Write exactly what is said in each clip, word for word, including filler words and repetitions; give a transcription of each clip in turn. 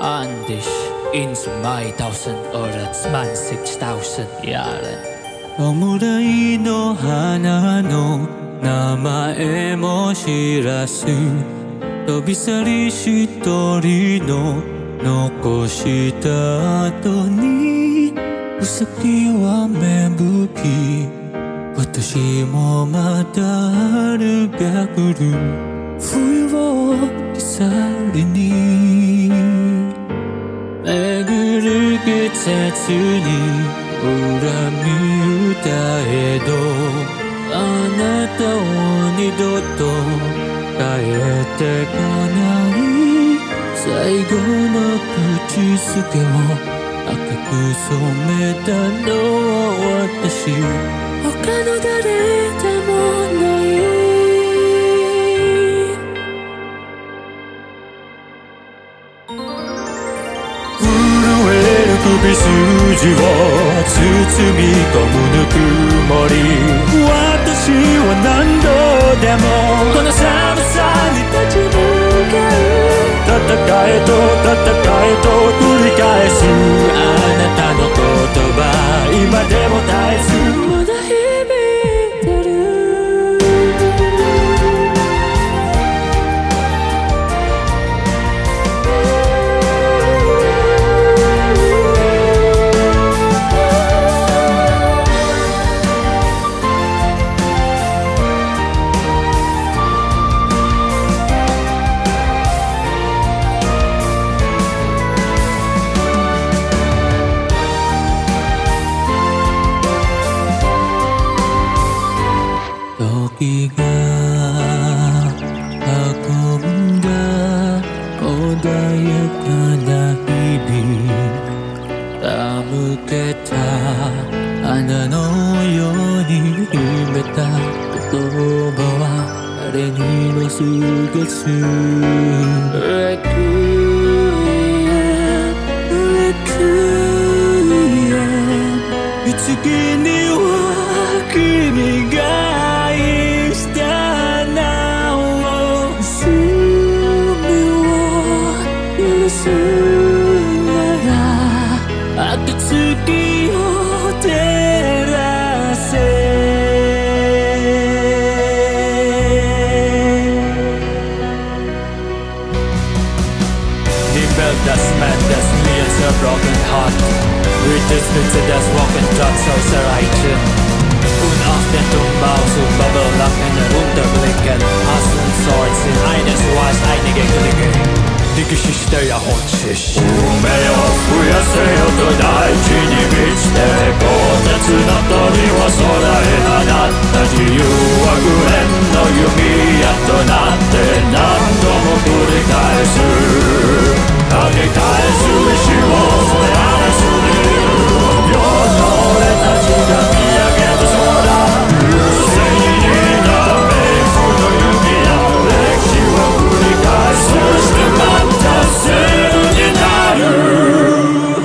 an dich in zweitausend oder zwanzigtausend Jahren。 弔いの花の名前も知らず飛び去り一人の残した後にウサギは芽吹き私もまた春が来る冬を去りに巡る季節に恨み歌えどあなたを二度と帰ってこない最後の口づけを赤く染めたのは私他の誰でもない首筋を包み込むぬくもり私は何度でもこの寒さに立ち向かう戦えと戦えと繰り返すあなたの言葉今でも絶えずまだ響いてる時が運んだ穏やかな日々手向けた花のように秘めた言葉は誰にも告げずレクイエムレクイエム次には君が暁を照らせDie Welt des Mannes mir zur broken heart With the Spitze des Walking Trotz aus erreichen Unachtend und Maus und Bubble-Lachen herunterblicken Hassen Swords in eines Wars einige Klinge Die Geschichte ja Hotchisch 運命を増やせよと大地に満ちて高熱の鳥を空へ放った自由は無縁の弓矢となって何度も繰り返す繰り返す意志をそれあらすに世の俺たちが見上げる空正義な冥府の弓矢歴史を繰り返すそしてまたセールになる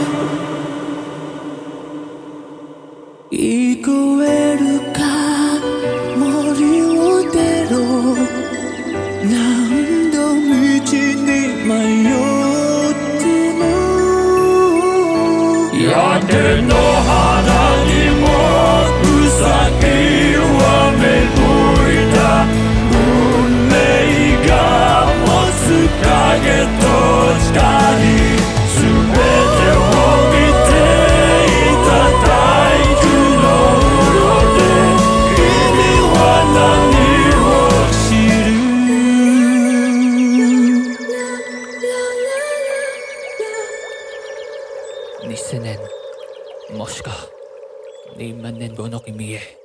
聞こえるか森を出ろ何度道に迷っても屋根の花にもウサギは芽吹いた運命が持つ影と光全てを見ていた大工の色で君は何を知る Nisennen Moshiku二万年後の君へ